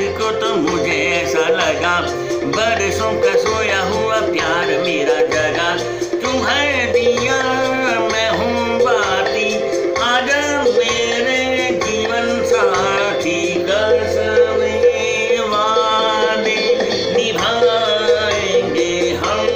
को तो मुझे ऐसा लगा बरसों का सोया हुआ प्यार मेरा जगा। तुम्हें दिया मैं हूँ बाती, आजा मेरे जीवन साथी, कसमें वादे निभाएंगे हम,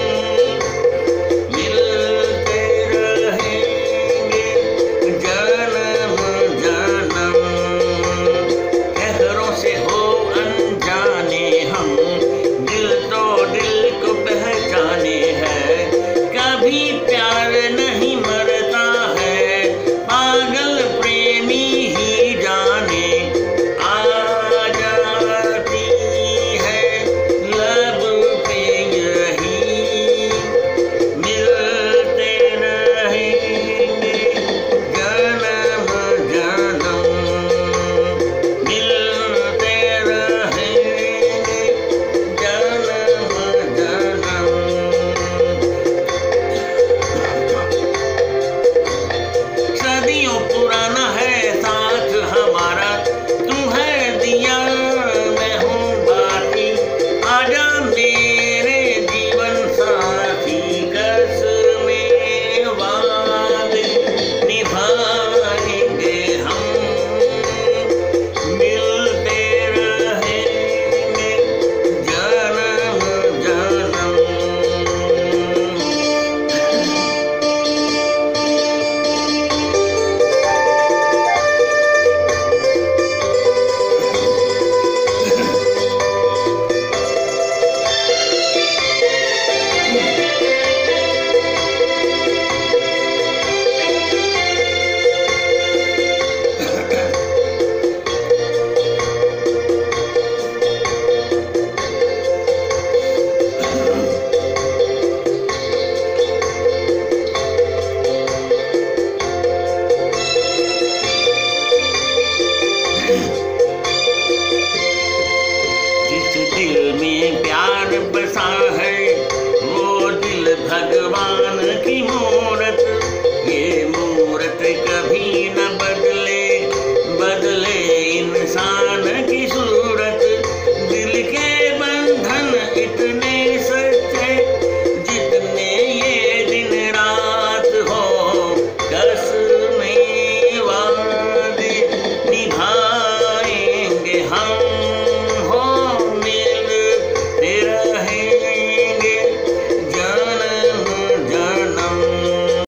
मिलते रहेंगे जन्म जन्म। कहरों से हो अनजाने हम, दिल तो दिल को पहचाने हैं। कभी प्यार नहीं मरता है, पागल प्रेमी ही जाने। आ जाती है लब पे यही, मिलते रहेंगे जन्म जन्म, मिलते रहेंगे जन्म जन्म। सदियों पुराना है साथ हमारा, तुम्हें दिया मैं हूँ बाकी, आजा मेरे जीवन साथी, कसमें वादे निभाएंगे हम, मिलते रहेंगे जन्म जन्म। जिस दिल में प्यार बसा है वो दिल भगवान की मूरत, ये मूरत कभी न